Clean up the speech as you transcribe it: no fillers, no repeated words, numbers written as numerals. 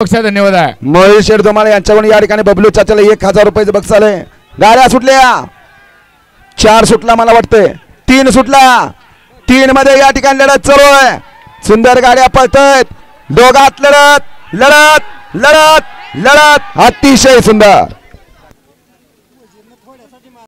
धन्यवाद आहे महेश शेठ धुमाळे यांच्याकडून या ठिकाणी बबलू चाचाला 1000 रुपयाचं बक्षीस आले. गाड्या सुटल्या 4 सुटला मला वाटतंय 3 सुटला 3 मध्ये या ठिकाणी लढत चालू आहे. सुंदर गाड्या पळतायत दोघात लढत लढत लढत लढत अतिशय सुंदर.